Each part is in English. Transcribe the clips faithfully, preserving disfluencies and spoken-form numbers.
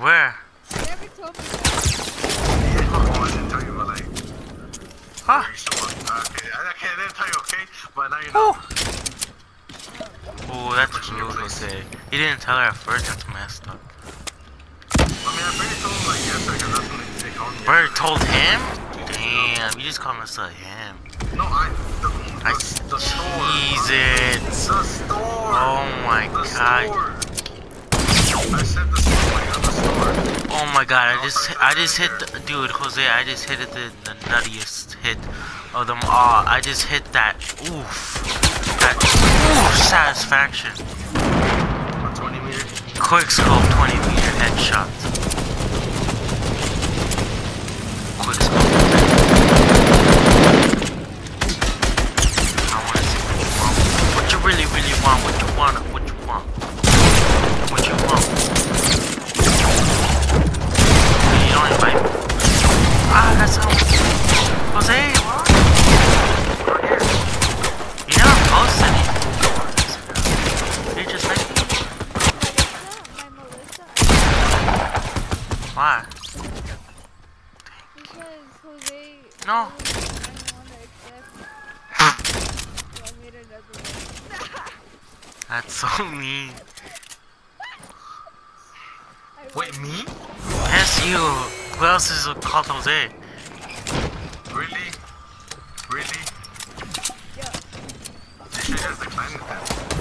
Where? You never told me that. Oh, I didn't tell you, but like. Huh? Okay, I can't I didn't tell you, okay? But now you know. Oh. Oh, that's rude, Jose. You didn't tell her at first. That's messed up. I mean, I already told him like yesterday because that's when they, they called me. Bird yesterday. told him? Damn, you just called us a him. No, I. The, the, I the store. cheese it. The store. Oh my the god. Store. I said the store. Like, the store. Oh my god, I just I just hit the, dude, Jose, I just hit the, the nuttiest hit of them all. I just hit that oof. That oof satisfaction. twenty meters. Quick scope twenty meter headshot. Quick scope. I wanna see what you want. What you really really want, what you want, what you want. What you want. You don't invite me. Ah, that's how. Jose, what? You never post anything. You just like. My Melissa. Why? Because Jose. No. I don't want to accept. So I made another one. That's so mean. I Wait, me? Yes, you. Who else is called Jose? Really? Really? Yeah. She should just decline it then.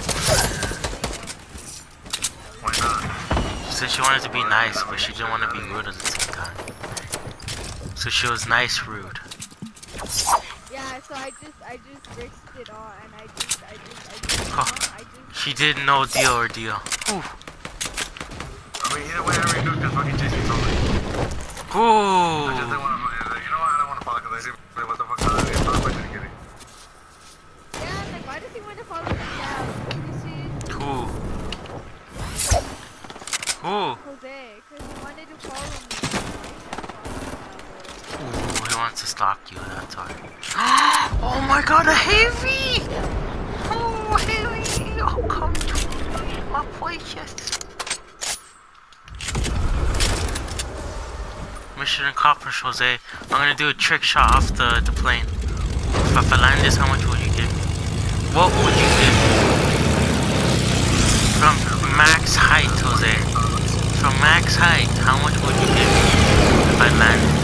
Why not? She said she wanted to be nice, but she didn't want to be rude at the same time. So she was nice rude. Yeah, so I just, I just risked it all, and I just, I just, I just, Huh. I just. She did no deal or deal. Ooh. I mean, either way, I already do because fucking Jason told me. I just Ooh. didn't want to. You know what? I don't want to follow because I see what the fuck I did. I didn't get it. Yeah, I'm like, why does he want to follow me down? You see? Who? Who? Jose, because he wanted to follow me. Ooh, he wants to stalk you, that's alright. Oh my god, a heavy! Oh, heavy! Oh, come to me, my precious. Mission accomplished, Jose. I'm gonna do a trick shot off the, the plane. If I land this, how much would you give me? What would you give me? From max height, Jose. From max height, how much would you give me if I landed?